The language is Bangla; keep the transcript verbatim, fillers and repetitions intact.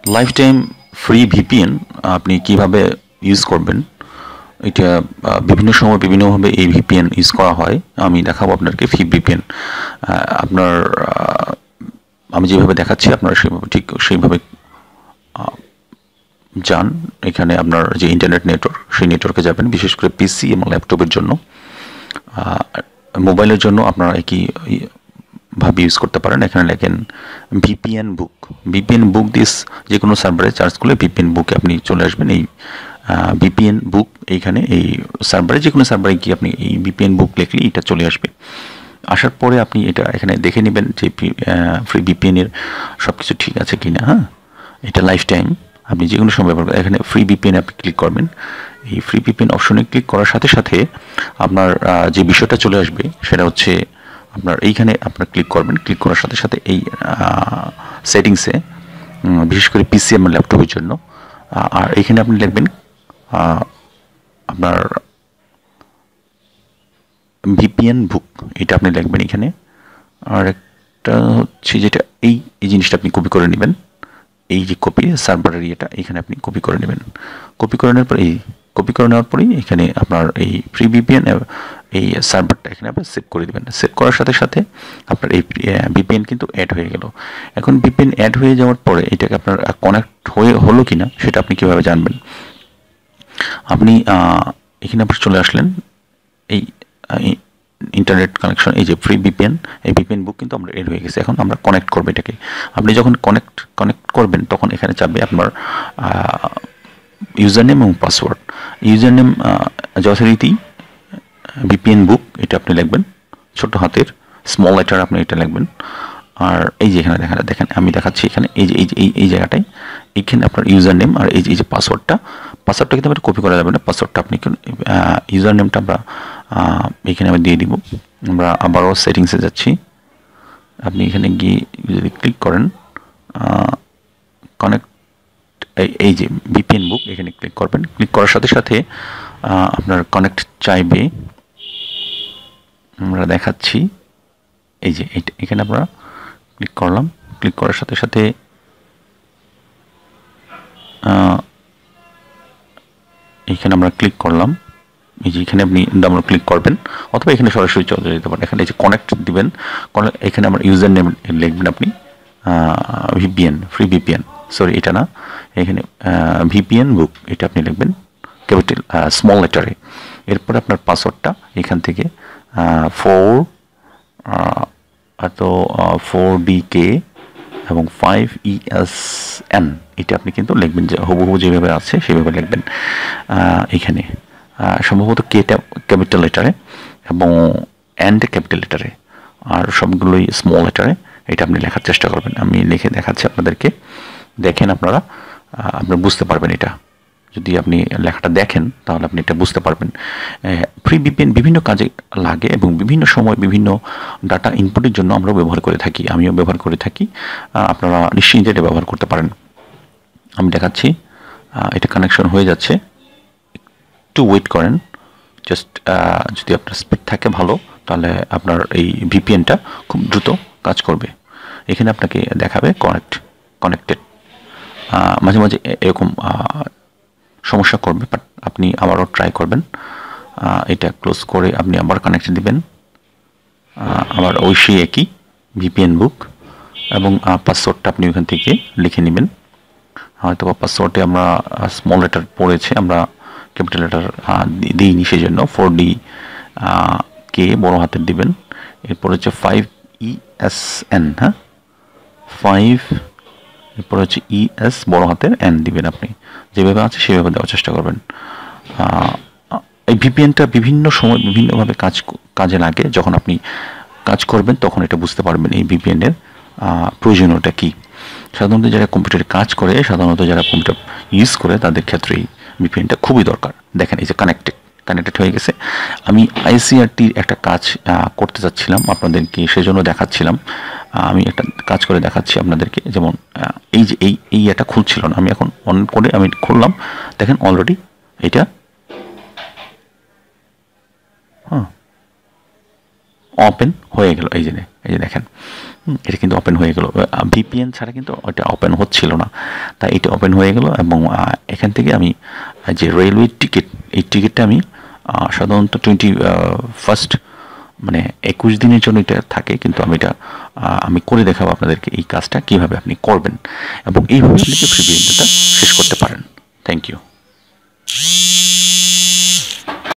লাইফ টাইম ফ্রি ভিপিএন আপনি কিভাবে ইউজ করবেন, এটা বিভিন্ন সময় বিভিন্নভাবে এই ভিপিএন ইউজ করা হয়। আমি দেখাবো আপনাকে ফ্রি ভিপিএন। আপনার আমি যেভাবে দেখাচ্ছি আপনারা সেভাবে ঠিক সেইভাবে যান। এখানে আপনার যে ইন্টারনেট নেটওয়ার্ক, সেই নেটওয়ার্কে যাবেন, বিশেষ করে পিসি এবং ল্যাপটপের জন্য। মোবাইলের জন্য আপনারা একই ভাবে ইউজ করতে পারেন। এখানে লেখেন VPN book. VPN book this যে কোনো সার্ভারে চার্জ করলে ভিপিএন বুকে আপনি চলে আসবেন। এই ভিপিএন বুক এইখানে এই সার্ভারে যে কোনো সার্ভারে গিয়ে আপনি এই ভিপিএন বুক লিখলে এটা চলে আসবে। আসার পরে আপনি এটা এখানে দেখে নেবেন যে ফ্রি ভিপিএনের সব কিছু ঠিক আছে কিনা। হ্যাঁ, এটা লাইফ টাইম আপনি যে কোনো সময় ব্যবহার করেন। এখানে ফ্রি ভিপিএন আপনি ক্লিক করবেন। এই ফ্রি ভিপিএন অপশনে ক্লিক করার সাথে সাথে আপনার যে বিষয়টা চলে আসবে সেটা হচ্ছে আপনার এইখানে আপনার ক্লিক করবেন। ক্লিক করার সাথে সাথে এই সেটিংসে, বিশেষ করে পিসি এবং ল্যাপটপের জন্য, আর এইখানে আপনি লিখবেন আপনার ভিপিএন বুক, এটা আপনি লিখবেন এখানে। আর একটা হচ্ছে যেটা এই এই জিনিসটা আপনি কপি করে নেবেন। এই যে কপি সার্ভারের ইয়েটা এখানে আপনি কপি করে নেবেন। কপি করে নেওয়ার পর এই কপি করে নেওয়ার পরেই এখানে আপনার এই ফ্রি ভিপিএন এই সার্ভারটা এখানে আপনি সেভ করে দেবেন। সেভ করার সাথে সাথে আপনার এই ভিপিএন কিন্তু অ্যাড হয়ে গেল। এখন ভিপিএন অ্যাড হয়ে যাওয়ার পরে এটাকে আপনার কানেক্ট হয়ে হলো কিনা সেটা আপনি কীভাবে জানবেন? আপনি এখানে আপনি চলে আসলেন, এই ইন্টারনেট কানেকশন, এই যে ফ্রি ভিপিএন, এই ভিপিএন বুক কিন্তু আমরা এড হয়ে গেছে। এখন আমরা কানেক্ট করবো এটাকে। আপনি যখন কানেক্ট কানেক্ট করবেন তখন এখানে চাপবে আপনার ইউজার নেম এবং পাসওয়ার্ড। ইউজার নেম যথারীতি ভিপিএন বুক এটা আপনি লিখবেন, ছোট হাতের স্মল লেটার আপনি এটা লিখবেন। আর এই যে এখানে দেখা দেখেন আমি দেখাচ্ছি এখানে এই যে এই যে এই জায়গাটায় এইখানে আপনার ইউজার নেম আর এই যে এই যে পাসওয়ার্ডটা পাসওয়ার্ডটা কিন্তু আমরা কপি করা যাবে না। পাসওয়ার্ডটা আপনি ইউজার নেমটা আমরা এখানে আমি দিয়ে দিব। আমরা আবারও সেটিংসে যাচ্ছি। আপনি এখানে গিয়ে যদি ক্লিক করেন কানেক্ট, এই যে ভিপিএন বুক এখানে ক্লিক করবেন। ক্লিক করার সাথে সাথে আপনার কানেক্ট চাইবে, আমরা দেখাচ্ছি এই যে এখানে আমরা ক্লিক করলাম। ক্লিক করার সাথে সাথে এইখানে আমরা ক্লিক করলাম। এই যে এখানে আপনি ডাউনলোড ক্লিক করবেন অথবা এখানে সরাসরি চলে যেতে পারেন। এখানে এই যে কানেক্ট দিবেন, এখানে আমার ইউজার নেম লিখবেন আপনি ভিপিএন ফ্রি ভিপিএন, সরি এটা না, এখানে ভিপিএন বুক এটা আপনি লিখবেন ক্যাপিটাল স্মল লেটারে। এরপরে আপনার পাসওয়ার্ডটা এখান থেকে ফোর তো ফোর ডি কে এবং ফাইভ ই এস এন এটা আপনি কিন্তু লিখবেন, যে হুবহু যেভাবে আছে সেভাবে লিখবেন। এখানে সম্ভবত কেটা ক্যাপিটাল লেটারে এবং এন্ড ক্যাপিটাল লেটারে, আর সবগুলোই স্মল লেটারে এটা আপনি লেখার চেষ্টা করবেন। আমি লিখে দেখাচ্ছি আপনাদেরকে, দেখেন আপনারা আপনারা বুঝতে পারবেন। এটা যদি আপনি লেখাটা দেখেন তাহলে আপনি এটা বুঝতে পারবেন। ফ্রি ভিপিএন বিভিন্ন কাজে লাগে এবং বিভিন্ন সময় বিভিন্ন ডাটা ইনপুটের জন্য আমরাও ব্যবহার করে থাকি, আমিও ব্যবহার করে থাকি। আপনারা নিশ্চিন্তে এটা ব্যবহার করতে পারেন। আমি দেখাচ্ছি, এটা কানেকশন হয়ে যাচ্ছে, একটু ওয়েট করেন। জাস্ট যদি আপনার স্পিড থাকে ভালো তাহলে আপনার এই ভিপিএনটা খুব দ্রুত কাজ করবে। এখানে আপনাকে দেখাবে কানেক্ট কানেক্টেড। মাঝে মাঝে এরকম সমস্যা করবে, বাট আপনি আবারও ট্রাই করবেন। এটা ক্লোজ করে আপনি আবার কানেক্ট দিবেন, আবার ওই সেই একই ভিপিএন বুক এবং পাসওয়ার্ডটা আপনি ওখান থেকে লিখে নেবেন। হয়তো বা পাসওয়ার্ডে আমরা স্মল লেটার পড়েছে, আমরা ক্যাপিটাল লেটার দিইনি, সেই জন্য ফোর ডি কে বড় হাতের দিবেন। এরপর হচ্ছে ফাইভ ই এস এন, হ্যাঁ ফাইভ, এরপর হচ্ছে ই এস বড় হাতের এন দিবেন। আপনি যেভাবে আছে সেভাবে দেওয়ার চেষ্টা করবেন। এই ভিপিএনটা বিভিন্ন সময় বিভিন্নভাবে কাজ কাজে লাগে। যখন আপনি কাজ করবেন তখন এটা বুঝতে পারবেন এই ভিপিএনের প্রয়োজনীয়তা কী। সাধারণত যারা কম্পিউটারে কাজ করে, সাধারণত যারা কম্পিউটার ইউজ করে তাদের ক্ষেত্রে এই ভিপিএনটা খুবই দরকার। দেখেন এই যে কানেক্টেড কানেক্টেড হয়ে গেছে। আমি আইসিআরটির একটা কাজ করতে চাচ্ছিলাম আপনাদেরকে, সেজন্য দেখাচ্ছিলাম। আমি একটা কাজ করে দেখাচ্ছি আপনাদেরকে। যেমন এই যে এই এই এটা খুলছিল না, আমি এখন অন করে আমি খুললাম, দেখেন অলরেডি এটা হ্যাঁ ওপেন হয়ে গেল। এই যে এই যে দেখেন এটা কিন্তু ওপেন হয়ে গেল। ভিপিএন ছাড়া কিন্তু ওটা ওপেন হচ্ছিল না, তাই এটা ওপেন হয়ে গেল। এবং এখান থেকে আমি যে রেলওয়ে টিকিট, এই টিকিটটা আমি সাধারণত টোয়েন্টি ফার্স্ট মানে একুশ দিনের জন্য এটা থাকে, কিন্তু আমি এটা আমি করে দেখাবো আপনাদেরকে এই কাজটা কীভাবে আপনি করবেন এবং এইভাবে আপনি ফ্রি ভিপিএনটা শেষ করতে পারেন। Thank you.